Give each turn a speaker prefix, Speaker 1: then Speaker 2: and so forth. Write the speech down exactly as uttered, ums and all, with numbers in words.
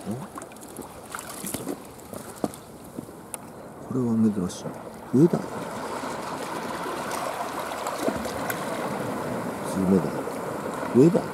Speaker 1: これは珍しい。上だ。スズメだ。上だ。